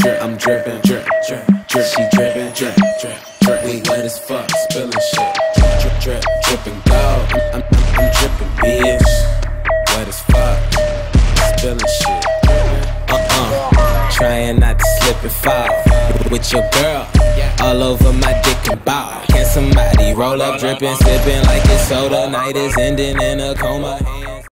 I'm drippin', drip, drip, drip. She drippin', drip, drip, drip. We wet as fuck, spillin' shit. Drip, drip, drippin' gold. I'm drippin', bitch. Wet as fuck, spillin' shit. Trying not to slip and fall with your girl all over my dick and ball. Can somebody roll up, drippin', sippin' like it's soda? Night is ending in a coma.